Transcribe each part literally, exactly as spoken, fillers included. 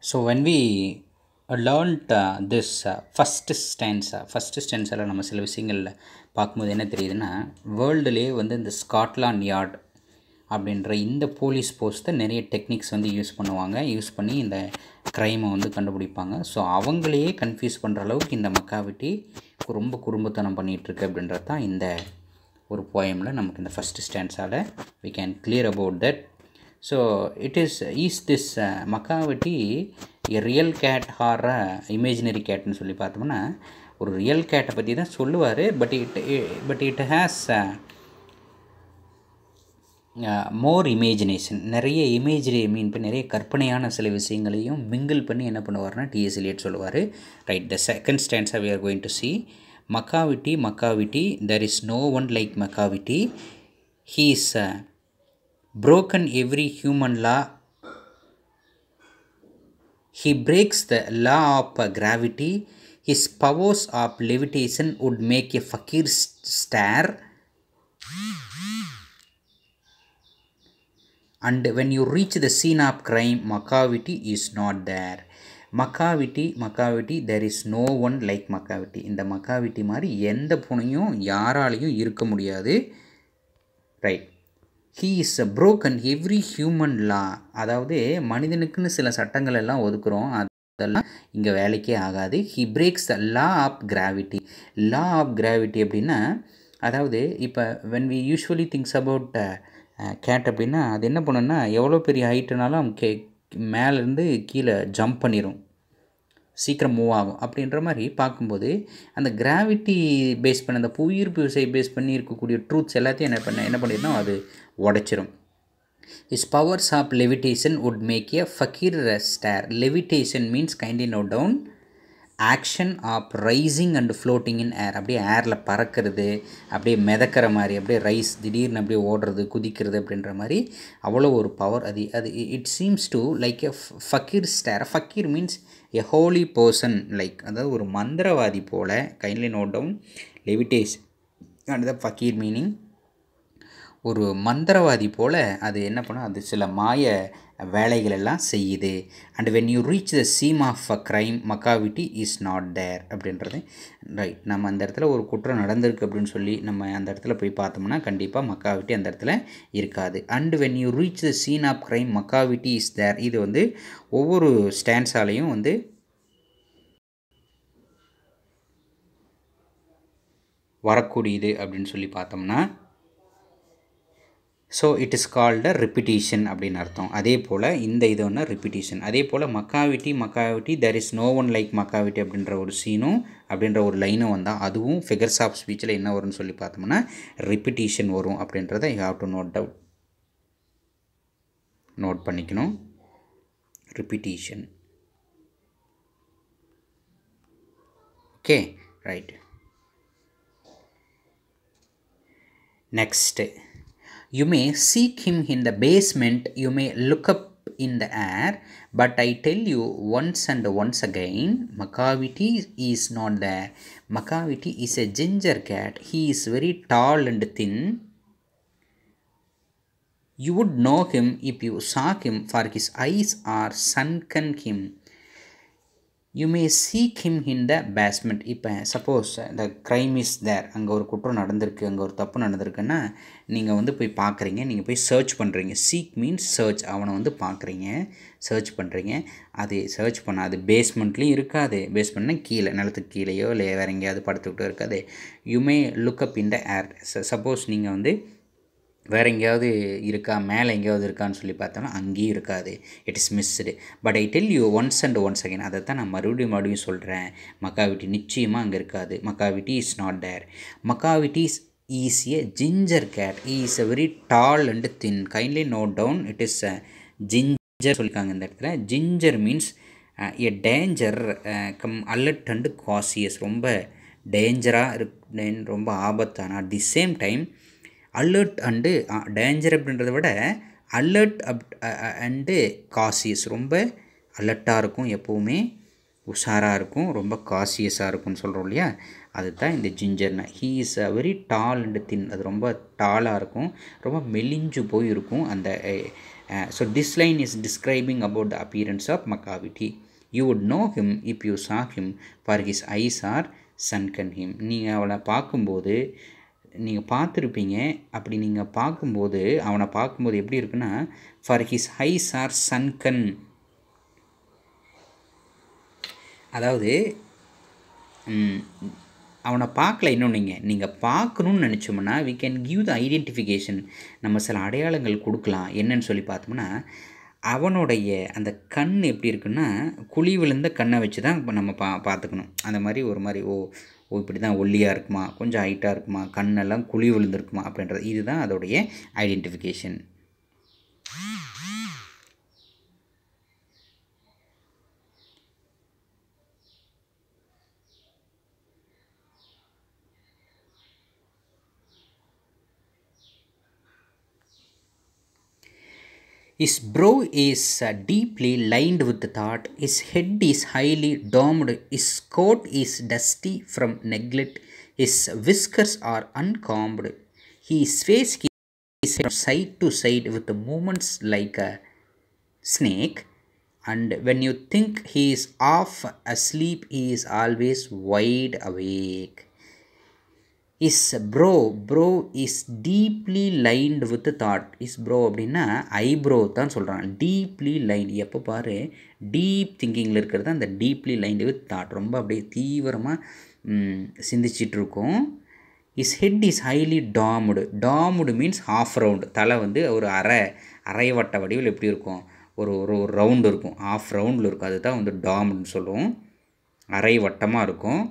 So when we uh, learned uh, this uh, first stanza, first stanza நம்ம சில விஷயங்கள் பார்க்கும்போது என்ன தெரியுதுன்னா, வேர்ல்டுலேயே வந்து இந்த ஸ்காட்லாண்ட் யார்ட் அப்படின்ற இந்த போலீஸ் போஸ்ட்டை நிறைய டெக்னிக்ஸ் வந்து யூஸ் பண்ணுவாங்க, யூஸ் பண்ணி இந்த க்ரைமை வந்து கண்டுபிடிப்பாங்க. ஸோ அவங்களையே கன்ஃபியூஸ் பண்ணுற அளவுக்கு இந்த மக்காவிட்டி ரொம்ப குறும்புத்தனம் பண்ணிகிட்ருக்கு அப்படின்றது தான் இந்த ஒரு போயமில் நமக்கு இந்த ஃபஸ்ட்டு ஸ்டான்ஸால் we can clear about that. So it is is this uh, Macavity a real cat or a imaginary catன்னு சொல்லி பார்த்தோம்னா ஒரு ரியல் கேட்டை பற்றி தான் சொல்லுவார். But it but it has more imagination, நிறைய இமேஜரி மீன் பண்ணி நிறைய கற்பனையான சில விஷயங்களையும் மிங்கிள் பண்ணி என்ன பண்ணுவார்னா டிஎஸ் எலியட் சொல்லுவார். Right, the second stanza we are going to see. Macavity Macavity there is no one like Macavity. He is uh, broken every human law. He breaks the law of uh, gravity. His powers of levitation would make a fakir stare. And when you reach the scene of crime, Macavity is not there. Macavity Macavity there is no one like Macavity. இந்த Macavity மாதிரி எந்த பூனையும் யாராலையும் இருக்க முடியாது. Right, he is broken every human law. அதாவது மனிதனுக்குன்னு சில சட்டங்கள் எல்லாம் ஒதுக்குறோம், அதெல்லாம் இங்கே வேலைக்கே ஆகாது. he breaks the law of gravity. law of gravity அப்படின்னா அதாவது இப்போ when we usually thinks about cat அப்படின்னா அது என்ன பண்ணுன்னா எவ்வளோ பெரிய ஹைட்டுனாலும் கே மேலேருந்து கீழே ஜம்ப் பண்ணிடும், சீக்கிரம் மூவ் ஆகும். அப்படின்ற மாதிரி பார்க்கும்போது அந்த கிராவிட்டி பேஸ் பண்ண அந்த புவியீர்ப்பு விசை பேஸ் பண்ணி இருக்கக்கூடிய ட்ரூத்ஸ் எல்லாத்தையும் என்ன பண்ண என்ன பண்ணிடணும் அது உடைச்சிரும். His powers of levitation would make a fakir stare. Levitation means kindly note down action of rising and floating in air. அப்படியே ஏரில் பறக்கிறது, அப்படியே மிதக்கிற மாதிரி, அப்படியே ரைஸ் திடீர்னு அப்படியே ஓடுறது குதிக்கிறது அப்படின்ற மாதிரி அவ்வளோ ஒரு பவர் அது. அது it seems to like a fakir star. Fakir means a holy person, like அதாவது ஒரு மந்திரவாதி போல். Kindly note down levitation and the fakir meaning ஒரு மந்திரவாதி போல் அது என்ன பண்ணும், அது சில மாய வேலைகள் எல்லாம் செய்யுது. And when you reach the scene of a crime Macavity is not there அப்படின்றது. ரைட், நம்ம அந்த இடத்துல ஒரு குற்றம் நடந்திருக்கு அப்படின்னு சொல்லி நம்ம அந்த இடத்துல போய் பார்த்தோம்னா கண்டிப்பாக மக்காவிட்டி அந்த இடத்துல இருக்காது. And when you reach the scene of crime Macavity is there. இது வந்து ஒவ்வொரு ஸ்டான்ஸாலையும் வந்து வரக்கூடியது அப்படின்னு சொல்லி பார்த்தோம்னா so it is called repetition அப்படின்னு அர்த்தம். அதே போல் இந்த இது ஒன்று ரிப்பிட்டேஷன். அதே போல் Macavity Macavity there is no one like Macavity அப்படின்ற ஒரு சீனும் அப்படின்ற ஒரு லைனும் வந்தால் அதுவும் ஃபிகர்ஸ் ஆஃப் ஸ்பீச்சில் என்ன வரும்னு சொல்லி பார்த்தோம்னா ரிப்பிட்டேஷன் வரும் அப்படின்றத you have to note out note பண்ணிக்கணும். Repetition. Okay, right. Next, you may seek him in the basement, you may look up in the air, but I tell you once and once again, Makavity is not there. Makavity is a ginger cat. He is very tall and thin. You would know him if you saw him, for his eyes are sunken him. You may seek him in the basement. இப்போ suppose the crime is there, அங்கே ஒரு குற்றம் நடந்திருக்கு, அங்கே ஒரு தப்பு நடந்திருக்குன்னா நீங்கள் வந்து போய் பார்க்குறீங்க, நீங்கள் போய் சர்ச் பண்ணுறீங்க. சீக் மீன்ஸ் சர்ச், அவனை வந்து பார்க்குறீங்க, சர்ச் பண்ணுறீங்க. அது சர்ச் பண்ண அது பேஸ்மெண்ட்லேயும் இருக்காது, பேஸ்மெண்ட்னா கீழே நிலத்துக்கு கீழேயோ இல்லை வேறு எங்கேயாவது படுத்துக்கிட்டோ இருக்காது. You may look up in the air. Suppose நீங்கள் வந்து வேறு எங்கேயாவது இருக்கா, மேலே எங்கேயாவது இருக்கான்னு சொல்லி பார்த்தோன்னா அங்கேயும் இருக்காது. It is missed. But I tell you once and once again. அதை தான் நான் மறுபடியும் மறுபடியும் சொல்கிறேன், மக்காவிட்டி நிச்சயமாக அங்கே இருக்காது. Macavity is not there. Macavity is is a ginger cat. He is a very tall and thin. Kindly note down it is a ginger சொல்லியிருக்காங்க இந்த இடத்துல. ginger means uh, a danger, uh, come alert and cautious. ரொம்ப டேஞ்சராக இருக்கு, ரொம்ப ஆபத்தான. At the same time alert and danger அப்படின்றத விட alert up and cautious, ரொம்ப அலர்ட்டாக இருக்கும், எப்போவுமே உஷாராக இருக்கும், ரொம்ப காசியஸாக இருக்கும்னு சொல்கிறோம் இல்லையா, அதுதான் இந்த ஜிஞ்சர்னா. He is a very tall and thin. அது ரொம்ப டாலாக இருக்கும், ரொம்ப மெலிஞ்சு போய் இருக்கும். அந்த Uh, so this line is describing about the appearance of Makaviti. You would know him if you saw him, for his eyes are sunken him. நீங்கள் அவனை பார்க்கும்போது நீங்கள் பார்த்துருப்பீங்க. அப்படி நீங்கள் பார்க்கும்போது அவனை பார்க்கும்போது எப்படி இருக்குன்னா, for his eyes are sunken. அதாவது அவனை பார்க்கல இன்னும் நீங்கள் நீங்கள் பார்க்கணுன்னு நினச்சோம்னா we can give the identification. நம்ம சில அடையாளங்கள் கொடுக்கலாம். என்னன்னு சொல்லி பார்த்தோம்னா, அவனுடைய அந்த கண் எப்படி இருக்குன்னா குழி விழுந்த கண்ணை வச்சு தான் இப்போ நம்ம பா பார்த்துக்கணும். அந்த மாதிரி ஒரு மாதிரி ஓ ஓ இப்படி தான் ஒல்லியாக இருக்குமா, கொஞ்சம் ஹைட்டாக இருக்குமா, கண்ணெல்லாம் குழி விழுந்திருக்குமா அப்படின்றது, இதுதான் அதோடைய identification. His brow is uh, deeply lined with thought. His head is highly domed. His coat is dusty from neglect. His whiskers are uncombed. His face is from side to side with movements like a snake. And when you think he is half asleep, he is always wide awake. His brow brow is deeply lined with thought. His brow அப்படின்னா eyebrow தான் சொல்கிறான். Deeply lined, எப்போ பாரு deep திங்கிங்கில் இருக்கிறது அந்த deeply lined with thought. ரொம்ப அப்படியே தீவிரமாக சிந்திச்சிட்ருக்கோம். His head is highly domed. Domed means half round. தலை வந்து ஒரு அரை அரை வட்ட வடிவில் எப்படி இருக்கும், ஒரு ஒரு ரவுண்டு இருக்கும், ஹாஃப் ரவுண்டில் இருக்கும். அதுதான் வந்து டாமுன்னு சொல்லுவோம். அரை வட்டமாக இருக்கும்.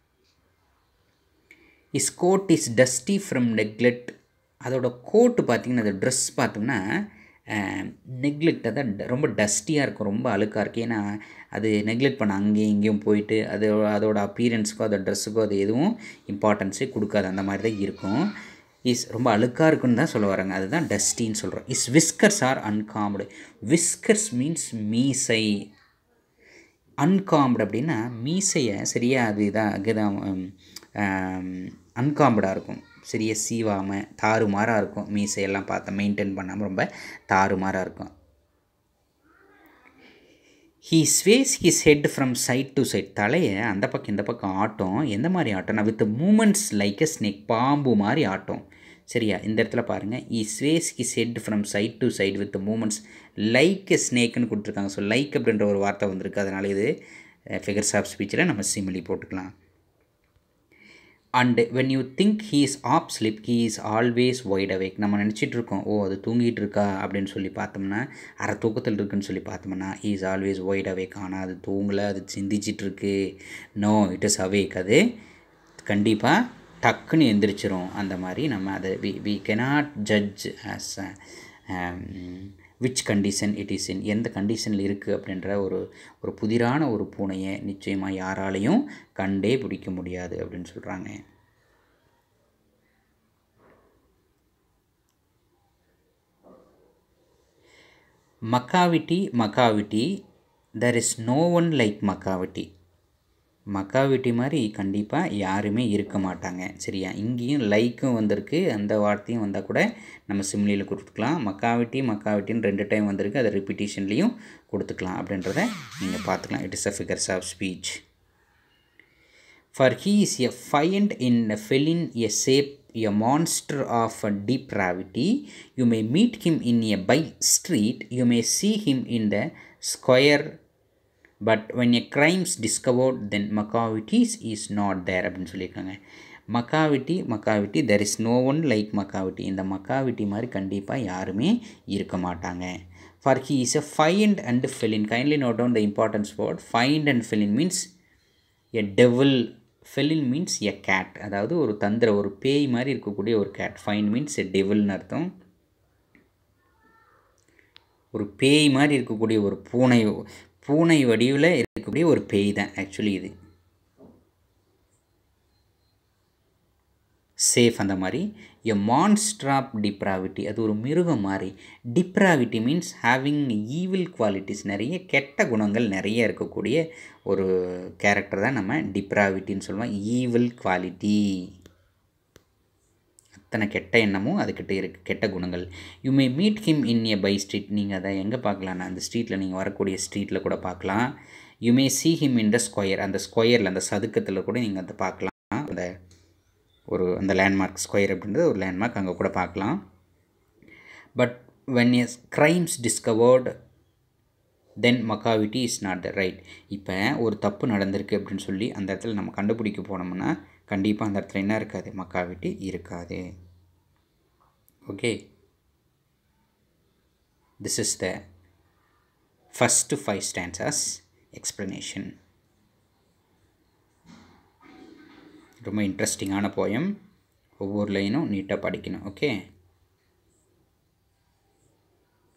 His coat is dusty from neglect. அதோட கோட்டு பார்த்திங்கன்னா, அந்த ட்ரெஸ் பார்த்திங்கன்னா நெக்லெக்ட், அதான் ரொம்ப டஸ்டியாக இருக்கும், ரொம்ப அழுக்காக இருக்குது. ஏன்னா அது நெக்லெக்ட் பண்ண அங்கேயும் இங்கேயும் போயிட்டு அது அதோட அப்பீரன்ஸுக்கோ அதோட ட்ரெஸ்ஸுக்கோ அது எதுவும் இம்பார்ட்டன்ஸே கொடுக்காது. அந்த மாதிரி தான் இருக்கும். இஸ் ரொம்ப அழுக்காக இருக்குன்னு தான் சொல்ல வராங்க. அதுதான் டஸ்டின்னு சொல்கிறோம். His whiskers are uncombed. Whiskers means மீசை. அன்காம்டு அப்படின்னா மீசையை சரியாக அது இதான் அதுதான் அன்காம்படாக இருக்கும், சரியாக சீவாமல் தாறுமாறாக இருக்கும். மீசையெல்லாம் பார்த்தா மெயின்டைன் பண்ணாமல் ரொம்ப தாறுமாறாக இருக்கும். He sways his head from side to side. தலையை அந்த பக்கம் இந்த பக்கம் ஆட்டம். எந்த மாதிரி ஆட்டம்னா with movements like a snake, பாம்பு மாதிரி ஆட்டம். சரியா, இந்த இடத்துல பாருங்கள், he sways his head from side to side with movements like a ஸ்னேக்குன்னு கொடுத்துருக்காங்க. ஸோ லைக் அப்படின்ற ஒரு வார்த்தை வந்திருக்கு. அதனால் இது ஃபிகர்ஸ் ஆஃப் ஸ்பீச்சில் நம்ம சிமிலி போட்டுக்கலாம். And when you think he is half asleep he is always wide awake. நம்ம நினச்சிட்டு இருக்கோம் ஓ அது தூங்கிட்டு இருக்கா அப்படின்னு சொல்லி பார்த்தோம்னா, அரை தூக்கத்தில் இருக்குன்னு சொல்லி பார்த்தோம்னா he is always wide awake. ஆனால் அது தூங்கலை, அது சிந்திச்சிட்ருக்கு. No, it is awake. அது கண்டிப்பாக டக்குன்னு எந்திரிச்சிரும். அந்த மாதிரி நம்ம அதை we we cannot judge as which condition it is in, எந்த கண்டிஷனில் இருக்குது அப்படின்ற ஒரு ஒரு புதிரான ஒரு பூனையை நிச்சயமாக யாராலையும் கண்டே பிடிக்க முடியாது அப்படின்னு சொல்கிறாங்க. மக்காவிட்டி Macavity there is no one like மக்காவிட்டி. மக்காவிட்டி மாதிரி கண்டிப்பாக யாருமே இருக்க மாட்டாங்க. சரியா, இங்கேயும் லைக்கும் வந்திருக்கு, அந்த வார்த்தையும் வந்தால் கூட நம்ம சிம்லியில் கொடுத்துக்கலாம். மக்காவிட்டி மக்காவிட்டின்னு ரெண்டு டைம் வந்திருக்கு, அதை ரிப்பீட்டேஷன்லேயும் கொடுத்துக்கலாம். அப்படின்றத நீங்கள் பார்த்துக்கலாம். It is a figures of speech. For he is a fiend in feline a shape a monster of depravity. You may meet him in a by street, you may see him in the square, but when a crime's discovered, then Makavity is not there அப்படின்னு சொல்லியிருக்காங்க. மக்காவிட்டி Macavity there is no one like Macavity. இந்த Macavity மாதிரி கண்டிப்பாக யாருமே இருக்க மாட்டாங்க. For he is a find and felon. Kindly note down the importance word. Find and felon means a devil. Feline means a cat, அதாவது ஒரு தந்திர ஒரு பேய் மாதிரி இருக்கக்கூடிய ஒரு கேட். ஃபைன் மீன்ஸ் எ டெவில்னு அர்த்தம். ஒரு பேய் மாதிரி இருக்கக்கூடிய ஒரு பூனை, பூனை வடிவில் இருக்கக்கூடிய ஒரு பேய் தான் ஆக்சுவலி இது. சேஃப் அந்த மாதிரி. எ மான்ஸ்டர் ஆஃப் டிப்ராவிட்டி, அது ஒரு மிருகம் மாதிரி. Depravity means having evil qualities, நிறைய கெட்ட குணங்கள் நிறைய இருக்கக்கூடிய ஒரு கேரக்டர் தான் நம்ம டிப்ராவிட்டின்னு சொல்லுவோம். Evil quality. அத்தனை கெட்ட எண்ணமும் அதுக்கிட்ட இருக்குது, கெட்ட குணங்கள். You may meet him in a by street. நீங்கள் அதை எங்கே பார்க்கலான்னா அந்த ஸ்ட்ரீட்டில், நீங்கள் வரக்கூடிய ஸ்ட்ரீட்டில் கூட பார்க்கலாம். You may see him in the square. அந்த ஸ்கொயரில், அந்த சதுக்கத்தில் கூட நீங்கள் அதை பார்க்கலாம். அந்த ஒரு அந்த லேண்ட்மார்க், ஸ்கொயர் அப்படின்றது ஒரு லேண்ட்மார்க், அங்கே கூட பார்க்கலாம். But when a crime's discovered then Macavity is not the right. இப்போ ஒரு தப்பு நடந்திருக்கு அப்படின்னு சொல்லி அந்த இடத்துல நம்ம கண்டுபிடிக்க போனோம்னா கண்டிப்பாக அந்த இடத்துல என்ன இருக்காது, மக்காவிட்டி இருக்காது. Okay, this is the first five stanzas explanation. ரொம்ப இன்ட்ரெஸ்டிங்கான போயம். ஒவ்வொரு லைனும் நீட்டாக படிக்கணும். ஓகே.